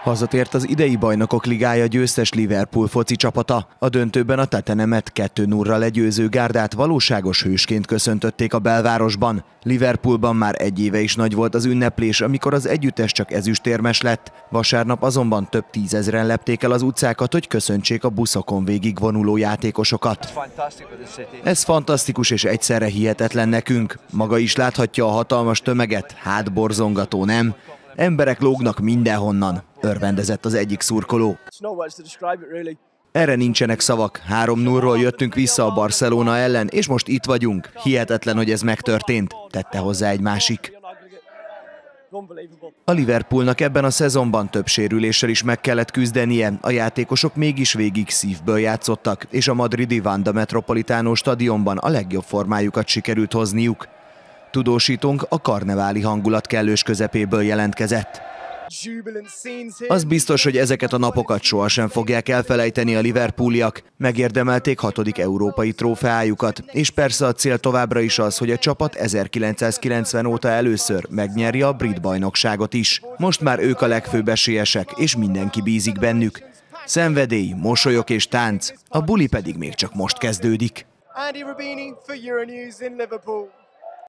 Hazatért az idei Bajnokok Ligája győztes Liverpool foci csapata. A döntőben a Tottenhamet 2-0-ra legyőző Gárdát valóságos hősként köszöntötték a belvárosban. Liverpoolban már egy éve is nagy volt az ünneplés, amikor az együttes csak ezüstérmes lett. Vasárnap azonban több tízezren lepték el az utcákat, hogy köszöntsék a buszokon végigvonuló játékosokat. Ez fantasztikus és egyszerre hihetetlen nekünk. Maga is láthatja a hatalmas tömeget, hátborzongató, nem? Emberek lógnak mindenhonnan, örvendezett az egyik szurkoló. Erre nincsenek szavak, 3-0-ról jöttünk vissza a Barcelona ellen, és most itt vagyunk. Hihetetlen, hogy ez megtörtént, tette hozzá egy másik. A Liverpoolnak ebben a szezonban több sérüléssel is meg kellett küzdenie, a játékosok mégis végig szívből játszottak, és a madridi Wanda Metropolitano stadionban a legjobb formájukat sikerült hozniuk. Tudósítónk a karneváli hangulat kellős közepéből jelentkezett. Az biztos, hogy ezeket a napokat sohasem fogják elfelejteni a liverpooliak. Megérdemelték 6. európai trófeájukat, és persze a cél továbbra is az, hogy a csapat 1990 óta először megnyerje a brit bajnokságot is. Most már ők a legfőbb esélyesek, és mindenki bízik bennük. Szenvedély, mosolyok és tánc, a buli pedig még csak most kezdődik. Andy Robini for Euronews in Liverpool.